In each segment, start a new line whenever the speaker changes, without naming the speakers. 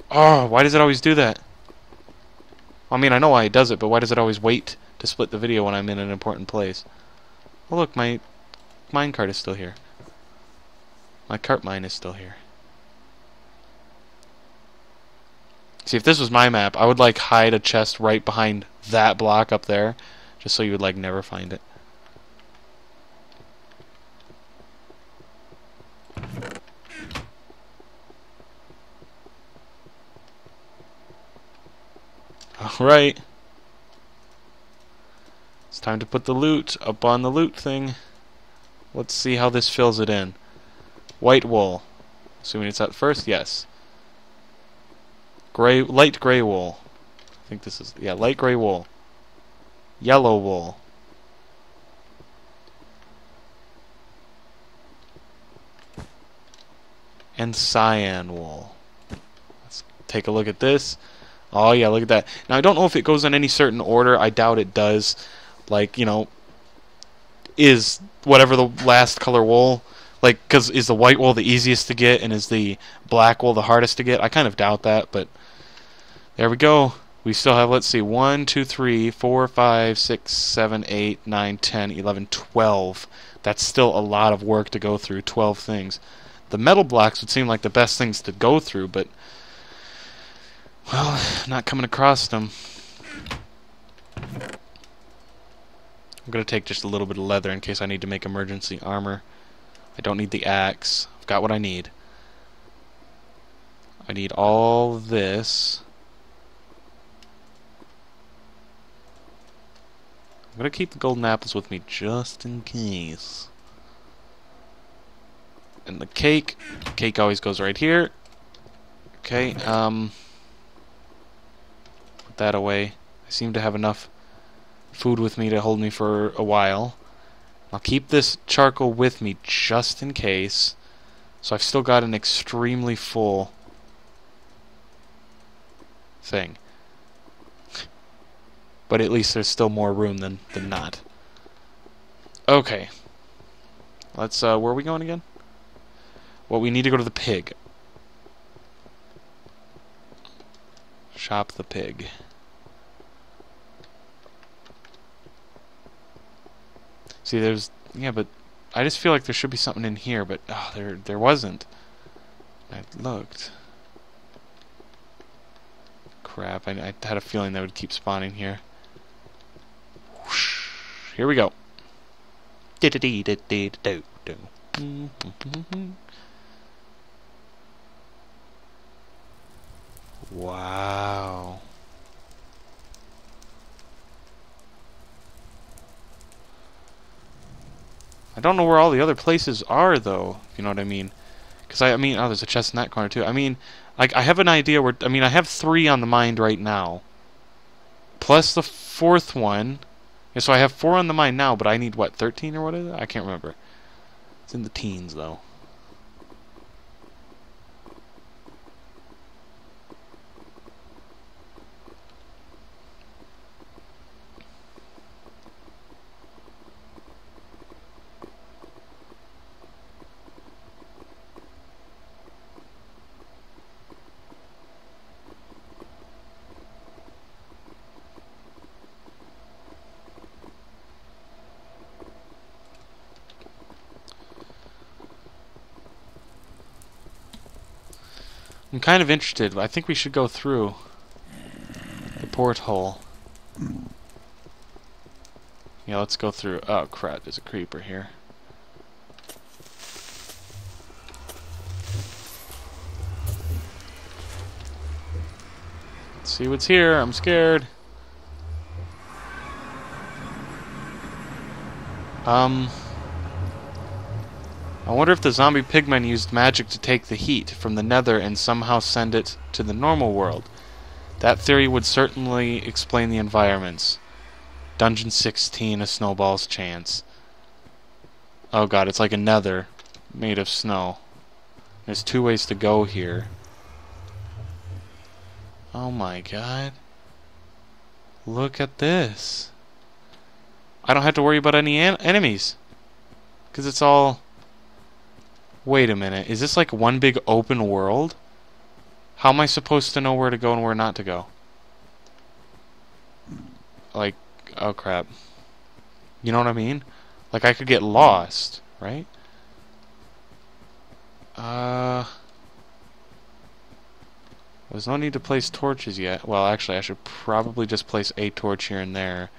Oh, why does it always do that? I mean, I know why it does it, but why does it always wait to split the video when I'm in an important place? Oh, look, my minecart is still here. My cart mine is still here. See, if this was my map, I would, like, hide a chest right behind that block up there, just so you would, like, never find it. Alright. It's time to put the loot up on the loot thing. Let's see how this fills it in. White wool. Assuming it's at first, yes. Light gray wool. I think this is, yeah, light gray wool. Yellow wool. And cyan wool. Let's take a look at this. Oh yeah, look at that. Now I don't know if it goes in any certain order. I doubt it does. Like, you know, is whatever the last color wool, like, because is the white wool the easiest to get and is the black wool the hardest to get? I kind of doubt that, but there we go. We still have, let's see, 1, 2, 3, 4, 5, 6, 7, 8, 9, 10, 11, 12. That's still a lot of work to go through, 12 things. The metal blocks would seem like the best things to go through, but, well, not coming across them. I'm going to take just a little bit of leather in case I need to make emergency armor. I don't need the axe. I've got what I need. I need all this. I'm going to keep the golden apples with me just in case. And the cake. Cake always goes right here. Okay, put that away. I seem to have enough food with me to hold me for a while. I'll keep this charcoal with me just in case. So I've still got an extremely full thing. But at least there's still more room than not. Okay. Let's, where are we going again? Well, we need to go to the pig. Shop the pig. See, there's, yeah, but I just feel like there should be something in here, but oh, there wasn't. I looked. Crap, I had a feeling that would keep spawning here. Whoosh. Here we go. Wow. I don't know where all the other places are, though, if you know what I mean. Because, I mean, oh, there's a chest in that corner, too. I mean, like, I have an idea where, I mean, I have 3 on the mind right now. Plus the 4th one. Yeah, so I have 4 on the mind now, but I need, what, 13 or what is it? I can't remember. It's in the teens, though. I'm kind of interested. I think we should go through the porthole. Yeah, let's go through. Oh, crap. There's a creeper here. Let's see what's here. I'm scared. I wonder if the zombie pigmen used magic to take the heat from the nether and somehow send it to the normal world. That theory would certainly explain the environments. Dungeon 16, a snowball's chance. Oh god, it's like a nether made of snow. There's 2 ways to go here. Oh my god. Look at this. I don't have to worry about any enemies. Because it's all... Wait a minute. Is this like one big open world? How am I supposed to know where to go and where not to go? Like, oh crap. You know what I mean? Like, I could get lost, right? There's no need to place torches yet. Well, actually, I should probably just place a torch here and there.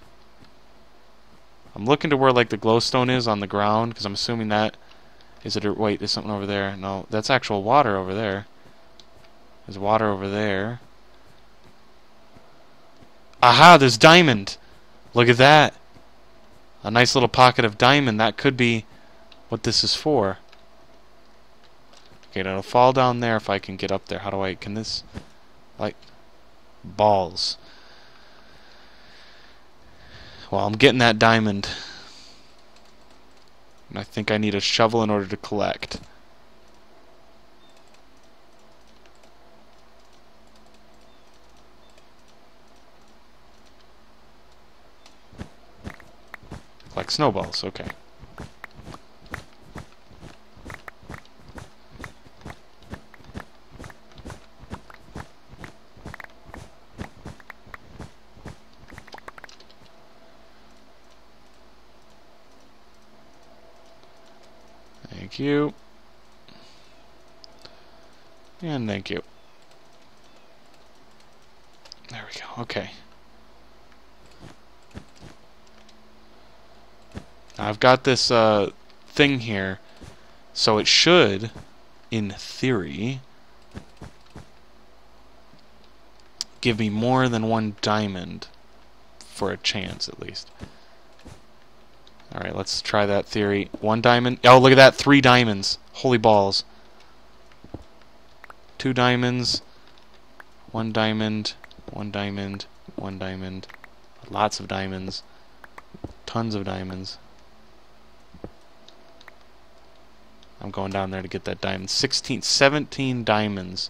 I'm looking to where, like, the glowstone is on the ground, because I'm assuming that... Is it... Wait, there's something over there. No, that's actual water over there. There's water over there. Aha, there's diamond! Look at that! A nice little pocket of diamond. That could be what this is for. Okay, it'll fall down there if I can get up there. How do I... Can this... Like... Balls. Well, I'm getting that diamond. And I think I need a shovel in order to collect. Like snowballs, okay. Thank you. And thank you. There we go, okay. I've got this thing here, so it should, in theory, give me more than one diamond, for a chance at least. Alright, let's try that theory. One diamond. Oh, look at that, 3 diamonds. Holy balls. 2 diamonds, 1 diamond, 1 diamond, 1 diamond. Lots of diamonds. Tons of diamonds. I'm going down there to get that diamond. 17 diamonds.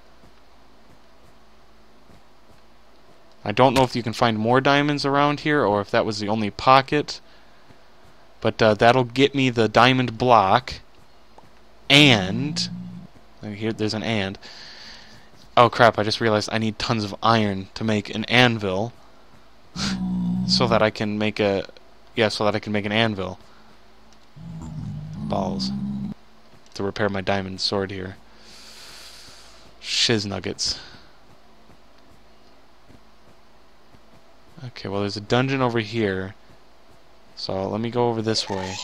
I don't know if you can find more diamonds around here or if that was the only pocket. But that'll get me the diamond block. And... Here, there's an and. Oh crap, I just realized I need tons of iron to make an anvil. So that I can make a... Yeah, so that I can make an anvil. Balls. To repair my diamond sword here. Shiz nuggets. Okay, well there's a dungeon over here. So let me go over this way.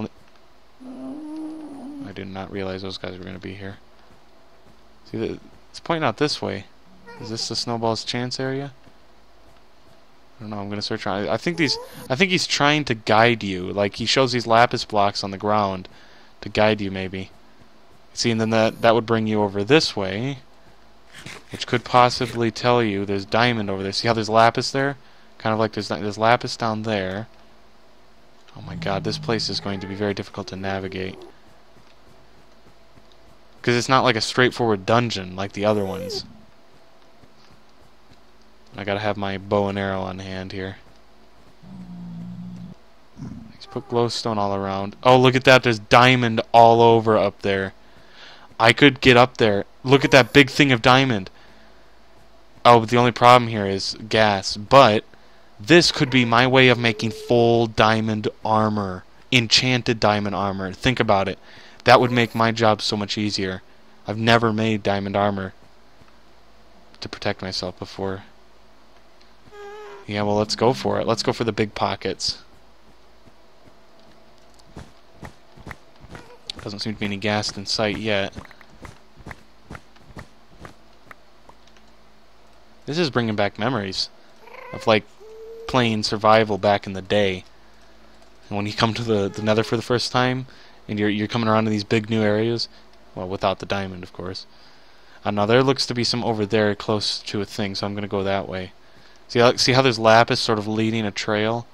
I did not realize those guys were going to be here. See, it's pointing out this way. Is this the snowball's chance area? I don't know. I'm going to search around. I think he's trying to guide you. Like he shows these lapis blocks on the ground to guide you, maybe. See, and then that would bring you over this way, which could possibly tell you there's diamond over there. See how there's lapis there? Kind of like there's lapis down there. Oh my god, this place is going to be very difficult to navigate. Because it's not like a straightforward dungeon like the other ones. I gotta have my bow and arrow on hand here. Let's put glowstone all around. Oh, look at that, there's diamond all over up there. I could get up there. Look at that big thing of diamond. Oh, but the only problem here is gas. But this could be my way of making full diamond armor. Enchanted diamond armor. Think about it. That would make my job so much easier. I've never made diamond armor to protect myself before. Yeah, well, let's go for it. Let's go for the big pockets. Doesn't seem to be any gas in sight yet. This is bringing back memories of, like, playing survival back in the day. And when you come to the Nether for the first time, and you're coming around to these big new areas, well, without the diamond, of course. Now there looks to be some over there close to a thing, so I'm gonna go that way. See how there's lapis sort of leading a trail?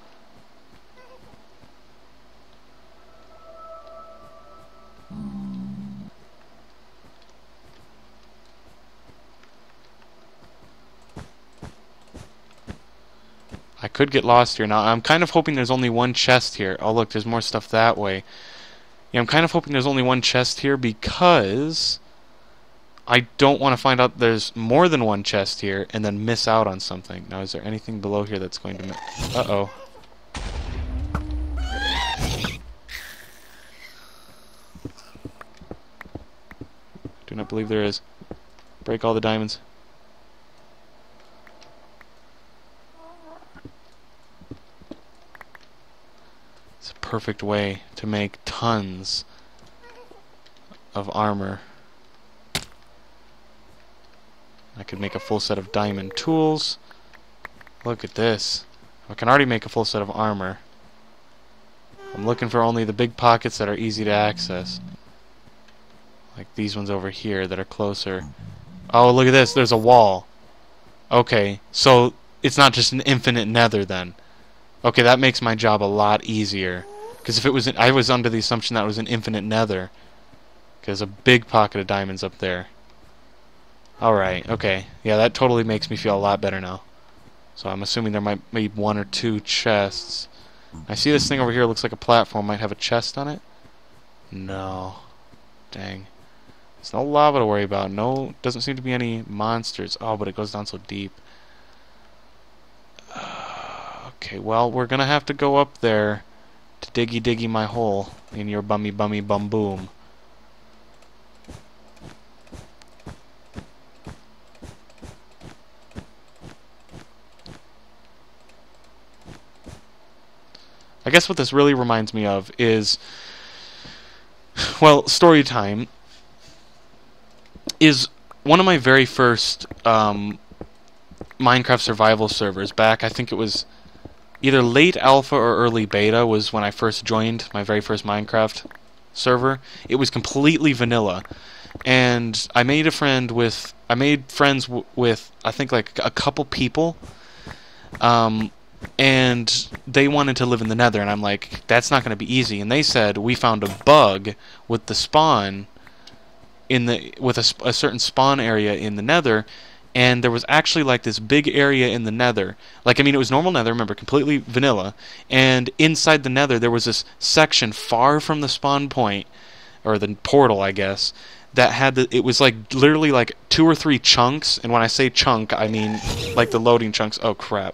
I could get lost here. Now, I'm kind of hoping there's only one chest here. Oh, look, there's more stuff that way. Yeah, I'm kind of hoping there's only one chest here because I don't want to find out there's more than one chest here and then miss out on something. Now, is there anything below here that's going to... Uh-oh. Do not believe there is. Break all the diamonds. It's a perfect way to make tons of armor. I could make a full set of diamond tools. Look at this. I can already make a full set of armor. I'm looking for only the big pockets that are easy to access. Like these ones over here that are closer. Oh, look at this. There's a wall. Okay, so it's not just an infinite nether then. Okay, that makes my job a lot easier. Because if it was... I was under the assumption that it was an infinite nether. There's a big pocket of diamonds up there. Alright, okay. Yeah, that totally makes me feel a lot better now. So I'm assuming there might be 1 or 2 chests. I see this thing over here, looks like a platform. Might have a chest on it? No. Dang. There's no lava to worry about. No, doesn't seem to be any monsters. Oh, but it goes down so deep. Okay, well, we're gonna have to go up there to diggy my hole in your bummy bum boom. I guess what this really reminds me of is, well, story time is one of my very first Minecraft survival servers back. I think it was either late alpha or early beta was when I first joined my very first Minecraft server. It was completely vanilla, and I made friends with I think like a couple people, and they wanted to live in the Nether, and I'm like, that's not going to be easy. And they said we found a bug with the spawn with a certain spawn area in the Nether, and there was actually like this big area in the Nether. Like, I mean, it was normal Nether, remember, completely vanilla, and inside the Nether there was this section far from the spawn point, or the portal, I guess, that had it was like literally like 2 or 3 chunks, and when I say chunk, I mean like the loading chunks. Oh crap.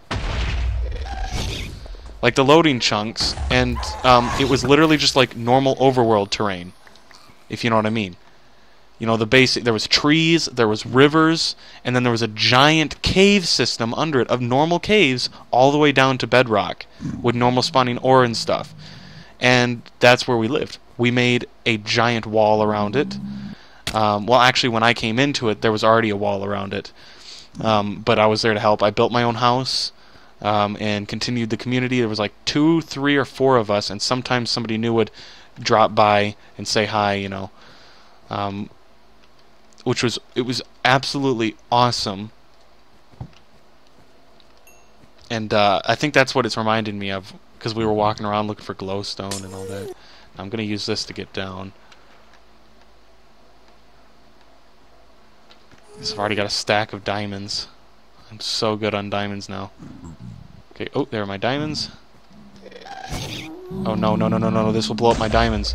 Like the loading chunks, and it was literally just like normal overworld terrain, if you know what I mean. You know, the basic, there was trees, there was rivers, and then there was a giant cave system under it of normal caves all the way down to bedrock with normal spawning ore and stuff. And that's where we lived. We made a giant wall around it. Well, actually, when I came into it, there was already a wall around it. But I was there to help. I built my own house and continued the community. There was like 2, 3, or 4 of us, and sometimes somebody new would drop by and say hi, you know. It was absolutely awesome, and I think that's what it's reminded me of, because we were walking around looking for glowstone and all that. I'm gonna use this to get down. I've already got a stack of diamonds. I'm so good on diamonds now. Okay, oh, there are my diamonds. Oh no, this will blow up my diamonds.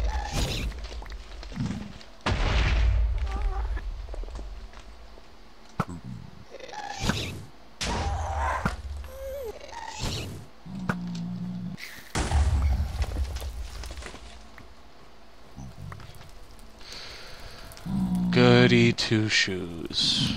Goody two shoes.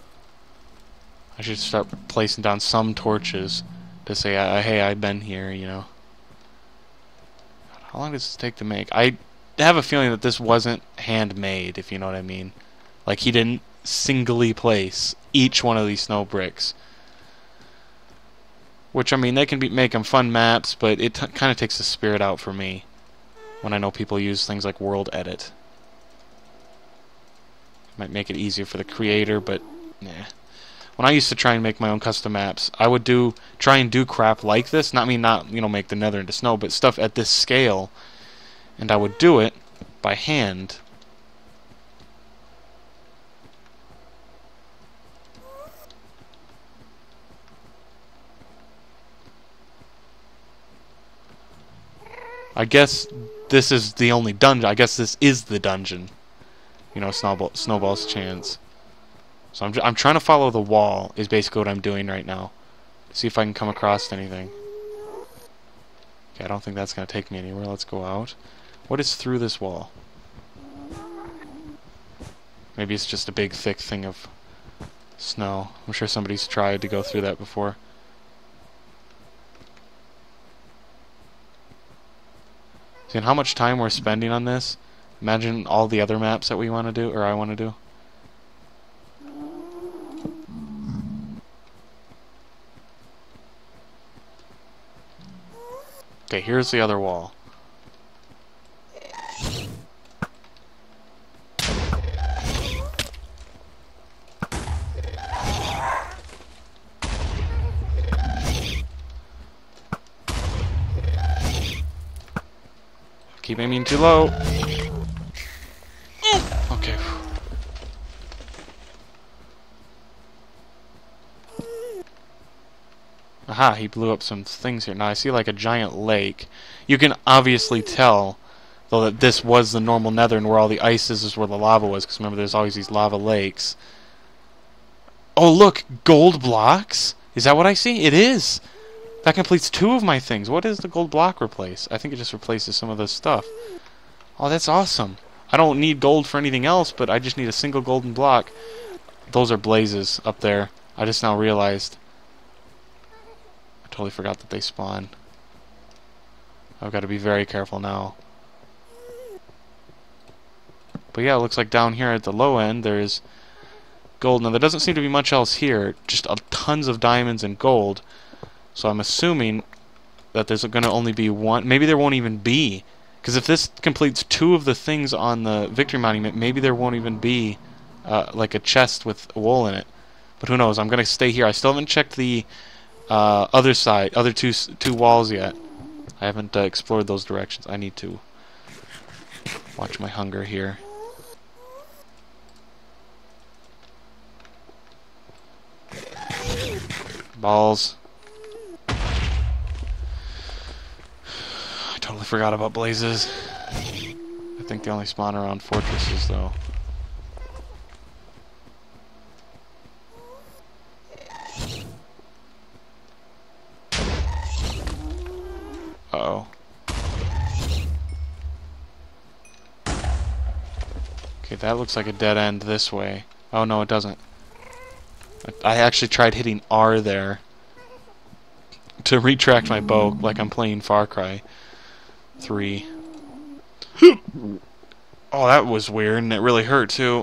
I should start placing down some torches to say, hey, I've been here, you know. How long does this take to make? I have a feeling that this wasn't handmade, if you know what I mean. Like, he didn't singly place each one of these snow bricks. Which, I mean, they can make them fun maps, but it kind of takes the spirit out for me when I know people use things like World Edit. Might make it easier for the creator, but nah. When I used to try and make my own custom maps, I would try and do crap like this. Not make the Nether into snow, but stuff at this scale, and I would do it by hand. I guess this is the only dungeon. I guess this is the dungeon. You know, Snowball's chance. So I'm trying to follow the wall is basically what I'm doing right now. See if I can come across anything. Okay, I don't think that's going to take me anywhere. Let's go out. What is through this wall? Maybe it's just a big thick thing of snow. I'm sure somebody's tried to go through that before. See, how much time we're spending on this? Imagine all the other maps that we want to do, or I want to do. Okay, here's the other wall. Keep aiming too low. Okay. Aha, he blew up some things here. Now I see like a giant lake. You can obviously tell, though, that this was the normal nether, and where all the ice is where the lava was, because remember there's always these lava lakes. Oh look, gold blocks? Is that what I see? It is! That completes 2 of my things. What does the gold block replace? I think it just replaces some of this stuff. Oh, that's awesome. I don't need gold for anything else, but I just need a single golden block. Those are blazes up there. I just now realized. I totally forgot that they spawn. I've got to be very careful now. But yeah, it looks like down here at the low end there's gold. Now there doesn't seem to be much else here. Just tons of diamonds and gold. So I'm assuming that there's going to only be one. Maybe there won't even be. Because if this completes 2 of the things on the victory monument, maybe there won't even be like a chest with wool in it. But who knows? I'm going to stay here. I still haven't checked the other side, other two walls yet. I haven't explored those directions. I need to watch my hunger here. Balls. I totally forgot about blazes. I think they only spawn around fortresses, though. Uh-oh. Okay, that looks like a dead end this way. Oh, no, it doesn't. I actually tried hitting R there to retract my bow like I'm playing Far Cry 3. Oh, that was weird, and it really hurt, too.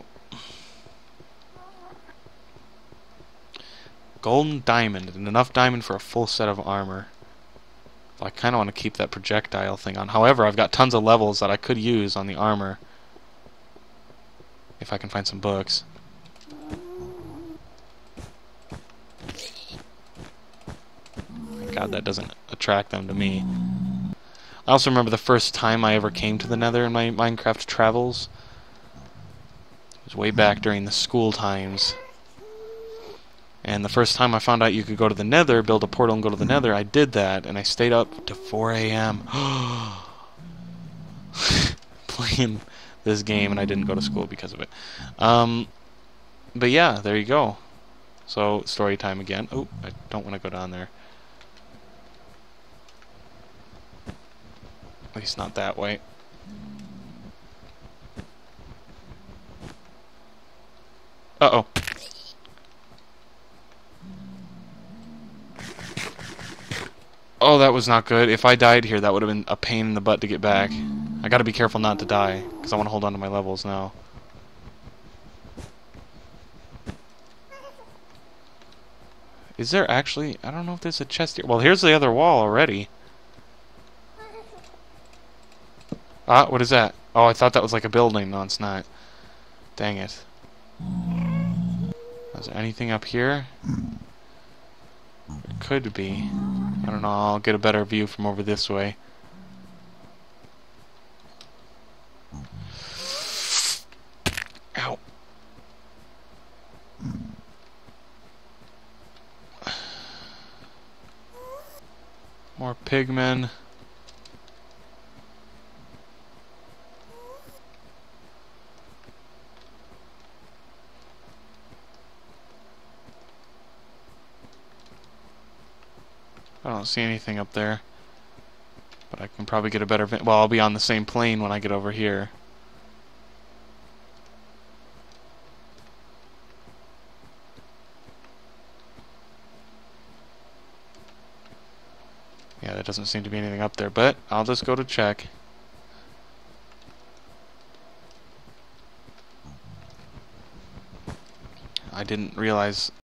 Golden diamond, and enough diamond for a full set of armor. I kind of want to keep that projectile thing on. However, I've got tons of levels that I could use on the armor. If I can find some books. Thank God that doesn't attract them to me. I also remember the first time I ever came to the Nether in my Minecraft travels. It was way back during the school times. And the first time I found out you could go to the Nether, build a portal and go to the Nether, I did that, and I stayed up to 4 a.m. playing this game, and I didn't go to school because of it. But yeah, there you go. So, story time again. Oh, I don't want to go down there. At least not that way. Uh-oh. Oh, that was not good. If I died here, that would have been a pain in the butt to get back. I gotta be careful not to die, because I want to hold on to my levels now. Is there actually... I don't know if there's a chest here. Well, here's the other wall already. Ah, what is that? Oh, I thought that was like a building. No, it's not. Dang it. Is there anything up here? It could be. I don't know. I'll get a better view from over this way. Ow. More pigmen. I don't see anything up there. But I can probably get a better... Well, I'll be on the same plane when I get over here. Yeah, there doesn't seem to be anything up there, but I'll just go to check. I didn't realize